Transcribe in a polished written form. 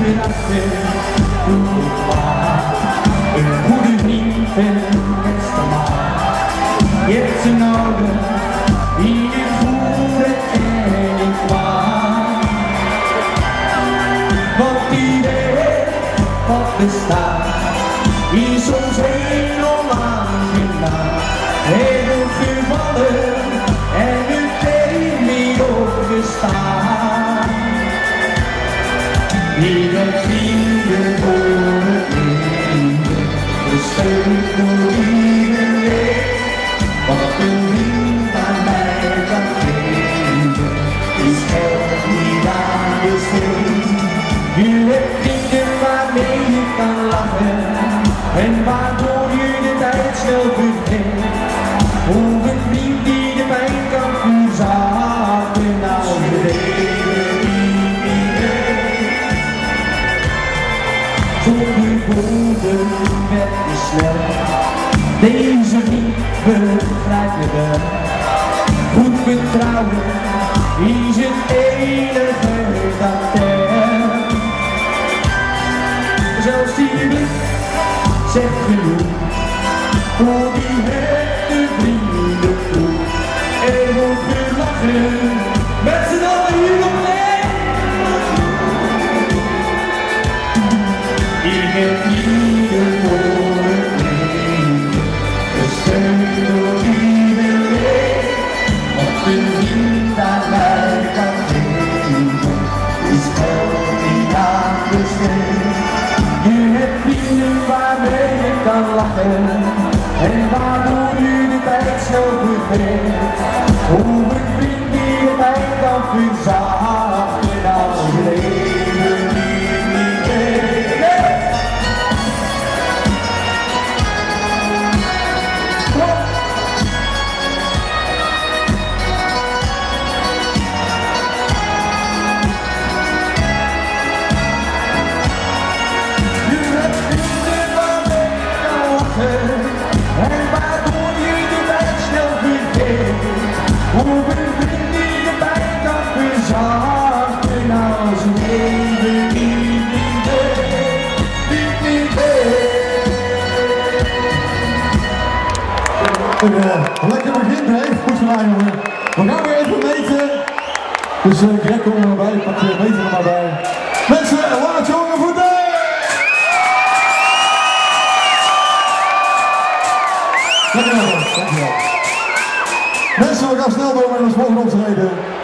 erachter, doe het maar. Een goede vriend en een beste man. Je hebt ze nodig, die je goede en ik kwaad. Want die weet wat bestaat, is soms heel onaangenaam. Heel gevallen en meteen niet opgestaan. Die met vrienden voor het leven, gesteund door iedereen. Wat een vriend aan mij kan geven, is geld niet aan besteed. Je hebt vrienden waarmee je kan lachen en waardoor je de tijd snel vergeet. Of een vriend die de pijn kan verzachten als je leven niet weet. Zonder woorden werd je snel, deze vriend begrijp je wel. Goed vertrouwen is het enige dat telt. Zelfs die blik zegt genoeg voor die echte vrienden toe. Er wordt gelachen met z'n allen hier op één. Ik heb liefde voor het leven, gesteund door iedereen. Wat een vriend aan mij kan geven, is geld niet aan besteed. Je hebt vrienden waarmee je kan lachen en waardoor je de tijd snel vergeet. Hoe een vriend die je pijn kan verzachten als je leven niet weet. En waardoor je de tijd snel vergeet. Hoe een vriend die je pijn kan verzachten als je leven niet weet. Een lekker begin, hè? Goed gedaan, jongen. We gaan weer even meten. Dus Greg, kom er maar bij, pak je meter er maar bij. Mensen, laat je horen voor daar! Dankjewel, dankjewel. Mensen, we gaan snel door met ons volgende optreden.